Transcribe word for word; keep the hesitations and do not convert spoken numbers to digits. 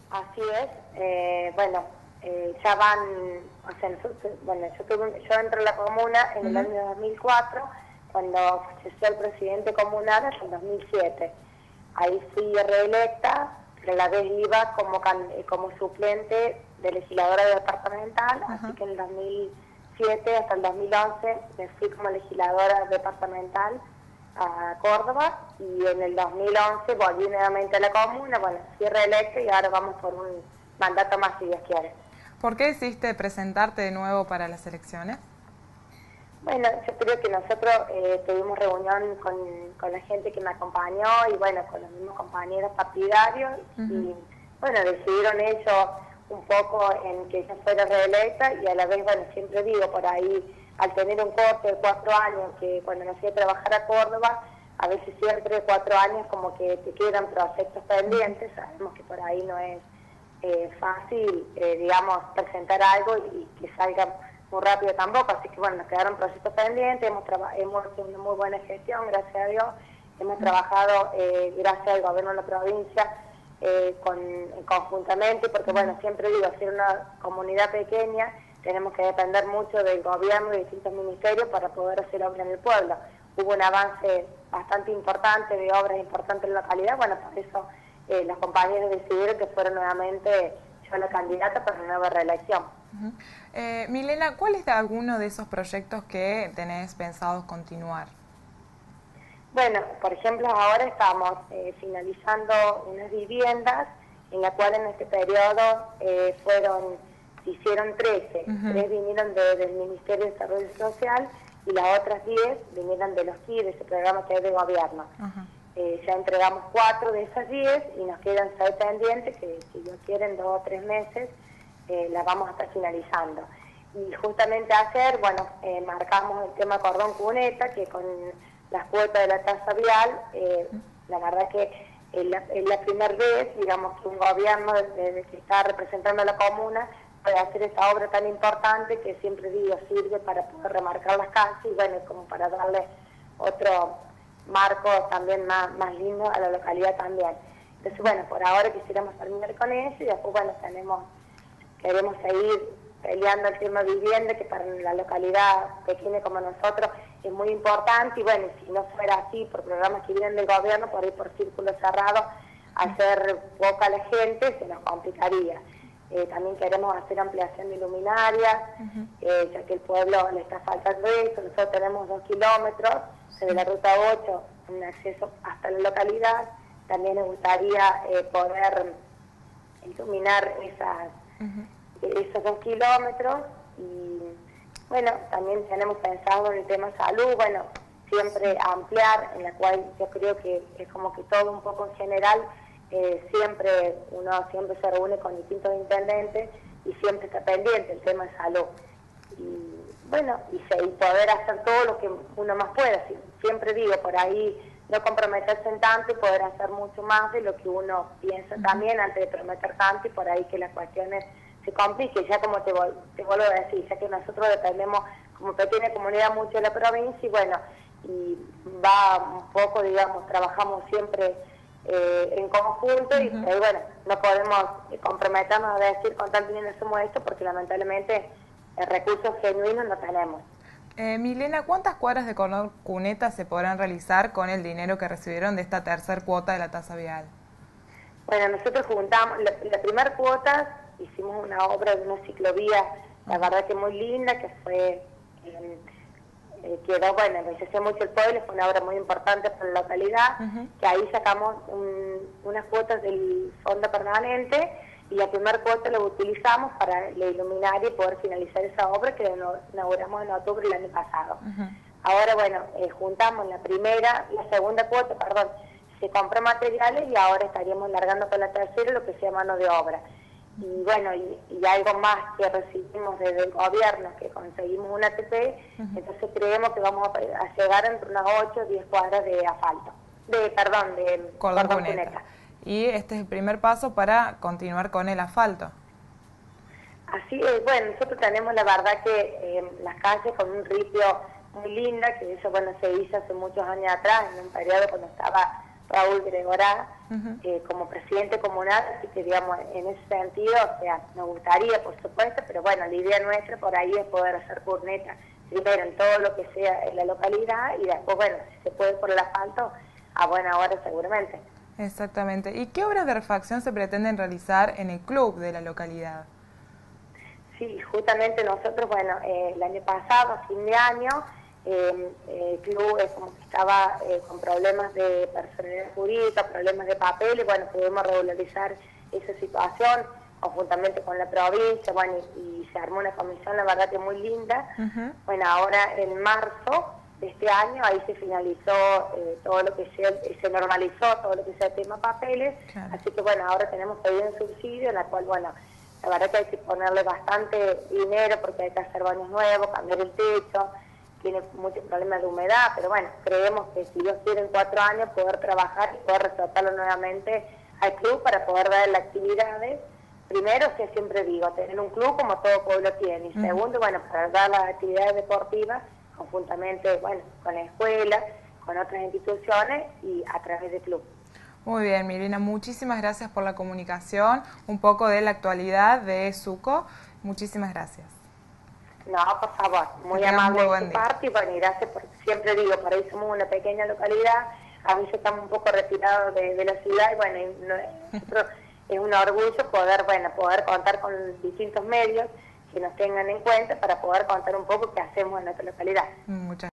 Así es, eh, bueno, eh, ya van, o sea, nosotros, bueno, yo, tuve, yo entré a la comuna en el Uh-huh. año dos mil cuatro, cuando falleció el presidente comunal en el dos mil siete. Ahí fui reelecta, pero a la vez iba como, can, como suplente de legisladora departamental, Uh-huh. así que en el dos mil siete hasta el dos mil once me fui como legisladora departamental a Córdoba, y en el dos mil once volví nuevamente a la comuna, bueno, fui reelecta y ahora vamos por un mandato más, si Dios quiere. ¿Por qué decidiste presentarte de nuevo para las elecciones? Bueno, yo creo que nosotros eh, tuvimos reunión con, con la gente que me acompañó y bueno, con los mismos compañeros partidarios. Uh-huh. Y bueno, decidieron ellos un poco en que yo fuera reelecta, y a la vez, bueno, siempre digo, por ahí, al tener un corte de cuatro años, que cuando me fui a trabajar a Córdoba, a veces siempre cuatro años como que te quedan proyectos pendientes, sabemos que por ahí no es eh, fácil, eh, digamos, presentar algo y, y que salga muy rápido tampoco, así que bueno, nos quedaron proyectos pendientes, hemos, hemos hecho una muy buena gestión, gracias a Dios, hemos uh-huh. trabajado, eh, gracias al gobierno de la provincia, eh, con, conjuntamente, porque uh-huh. bueno, siempre digo, ser una comunidad pequeña, tenemos que depender mucho del gobierno y de distintos ministerios para poder hacer obras en el pueblo. Hubo un avance bastante importante de obras importantes en la localidad, bueno, por eso eh, los compañeros decidieron que fuera nuevamente yo la candidata para una nueva reelección. Uh-huh. eh, Milena, ¿cuál es alguno de esos proyectos que tenés pensados continuar? Bueno, por ejemplo, ahora estamos eh, finalizando unas viviendas en las cuales en este periodo eh, fueron, se hicieron trece, uh-huh. tres vinieron de, del Ministerio de Desarrollo Social y las otras diez vinieron de los K I, de ese programa que es de gobierno. Uh-huh. eh, ya entregamos cuatro de esas diez y nos quedan seis pendientes que si Dios quiere en dos o tres meses eh, las vamos a estar finalizando. Y justamente ayer, bueno, eh, marcamos el tema cordón cuneta, que con las cuotas de la tasa vial, eh, la verdad que es la, es la primera vez, digamos, que un gobierno desde que está representando a la comuna puede hacer esta obra tan importante que siempre digo sirve para poder remarcar las calles y bueno, como para darle otro marco también más, más lindo a la localidad también. Entonces bueno, por ahora quisiéramos terminar con eso y después bueno, tenemos, queremos seguir peleando el tema vivienda, que para la localidad pequeña como nosotros es muy importante, y bueno, si no fuera así, por programas que vienen del gobierno, por ir por círculo cerrado, hacer poca la gente, se nos complicaría. Eh, también queremos hacer ampliación de luminarias, uh-huh. eh, ya que el pueblo le está faltando eso. Nosotros tenemos dos kilómetros desde la ruta ocho, un acceso hasta la localidad. También nos gustaría eh, poder iluminar esas, uh-huh. esos dos kilómetros. Y bueno, también tenemos pensado en el tema salud, bueno, siempre ampliar, en la cual yo creo que es como que todo un poco en general. Eh, siempre uno siempre se reúne con distintos intendentes y siempre está pendiente el tema de salud y bueno y, se, y poder hacer todo lo que uno más pueda. Siempre digo, por ahí no comprometerse en tanto y poder hacer mucho más de lo que uno piensa uh-huh. también antes de prometer tanto, y por ahí que las cuestiones se compliquen, ya como te, te vuelvo a decir, ya que nosotros dependemos como pequeña comunidad mucho de la provincia y bueno, y va un poco, digamos, trabajamos siempre Eh, en conjunto uh-huh. y eh, bueno, no podemos comprometernos a decir con tal dinero hacemos esto porque lamentablemente eh, recursos genuinos no tenemos. Eh, Milena, ¿cuántas cuadras de cordón cuneta se podrán realizar con el dinero que recibieron de esta tercera cuota de la tasa vial? Bueno, nosotros juntamos, la, la primera cuota hicimos una obra de una ciclovía, la verdad que muy linda, que fue eh, Eh, quedó, bueno, enriqueció mucho el pueblo, fue una obra muy importante para la localidad, uh-huh. que ahí sacamos un, unas cuotas del fondo permanente y la primera cuota la utilizamos para la iluminaria y poder finalizar esa obra que inauguramos en octubre del año pasado. Uh-huh. Ahora, bueno, eh, juntamos la primera, la segunda cuota, perdón, se compró materiales y ahora estaríamos largando con la tercera lo que sea mano de obra. Y bueno, y, y algo más que recibimos desde el gobierno, que conseguimos una A T P, uh-huh. entonces creemos que vamos a, a llegar entre unas ocho o diez cuadras de asfalto, de, perdón, de cordón cuneta. Y este es el primer paso para continuar con el asfalto. Así es, bueno, nosotros tenemos la verdad que eh, las calles con un ripio muy linda, que eso bueno se hizo hace muchos años atrás, en un periodo cuando estaba Raúl Gregorá, uh-huh. eh, como presidente comunal, así que digamos, en ese sentido, o sea, nos gustaría, por supuesto, pero bueno, la idea nuestra por ahí es poder hacer corneta, primero en todo lo que sea en la localidad, y después, bueno, si se puede por el asfalto, a buena hora seguramente. Exactamente. ¿Y qué obras de refacción se pretenden realizar en el club de la localidad? Sí, justamente nosotros, bueno, eh, el año pasado, a fin de año, eh, eh, el club es como que estaba eh, con problemas de personalidad jurídica, problemas de papel, y bueno, pudimos regularizar esa situación conjuntamente con la provincia, bueno, y, y se armó una comisión, la verdad que muy linda. Uh-huh. Bueno, ahora en marzo de este año, ahí se finalizó eh, todo lo que sea, se normalizó todo lo que sea tema papeles, claro. Así que bueno, ahora tenemos pedido un subsidio, en la cual, bueno, la verdad que hay que ponerle bastante dinero porque hay que hacer baños nuevos, cambiar el techo, tiene muchos problemas de humedad, pero bueno, creemos que si Dios quiere en cuatro años poder trabajar y poder retratarlo nuevamente al club para poder dar las actividades. Primero, que siempre digo, tener un club como todo pueblo tiene, y segundo, uh-huh. bueno, para dar las actividades deportivas conjuntamente, bueno, con la escuela, con otras instituciones y a través del club. Muy bien, Milena, muchísimas gracias por la comunicación, un poco de la actualidad de Suco. Muchísimas gracias. No, por favor, muy amable de tu parte, y bueno, gracias por, siempre digo, por ahí somos una pequeña localidad, a veces estamos un poco retirados de, de la ciudad, y bueno, y no, nosotros, es un orgullo poder, bueno, poder contar con distintos medios que nos tengan en cuenta para poder contar un poco qué hacemos en nuestra localidad. Muchas